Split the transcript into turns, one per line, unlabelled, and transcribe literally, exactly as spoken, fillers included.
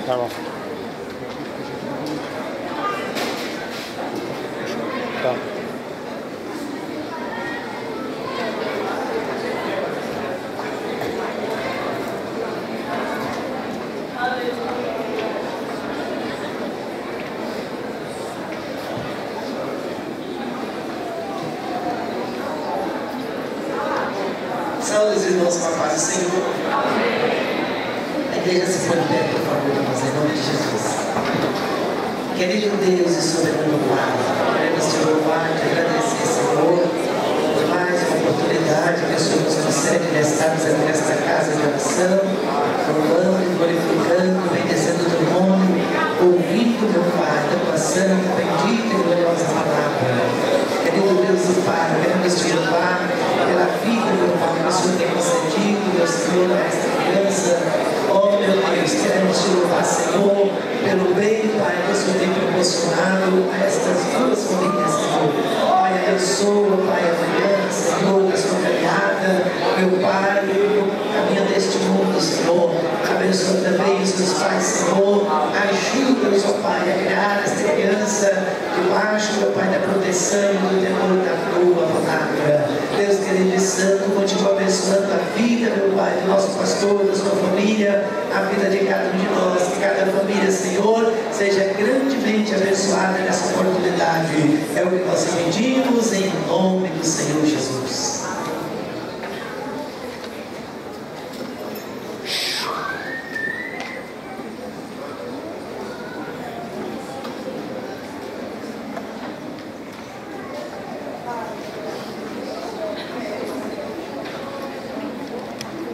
Tá bom. Tá.
Saúde os irmãos com a paz do Senhor. A igreja se põe em pé, por favor, irmãos, em nome de Jesus. Querido Deus e soberano Pai, queremos te louvar, te agradecer, Senhor, por mais uma oportunidade que o Senhor nos concede de estarmos aqui nesta casa de oração, louvando e glorificando, obedecendo o teu nome, ouvindo, meu Pai, a tua santa, bendita e gloriosa palavra. Querido Deus e Pai, queremos te louvar pela vida, meu Pai, que o Senhor tem concedido, meu Senhor, a esta criança. Oh, meu Deus, queremos te louvar, Senhor, pelo bem, Pai, que o Senhor tem proporcionado a estas duas famílias, Senhor. Pai, abençoa, Pai, amanhã, Senhor, a sua caminhada, meu Pai, caminhando deste mundo, Senhor. Abençoa também os meus pais, Senhor. Ajuda-os, ó Pai, a criar esta criança debaixo, meu Pai, da proteção e do temor da tua palavra. Deus querido e santo, continua abençoando a vida, meu Pai, do nosso pastor, da sua família, a vida de cada um de nós, que cada família, Senhor, seja grandemente abençoada nessa oportunidade. É o que nós pedimos em nome do Senhor Jesus.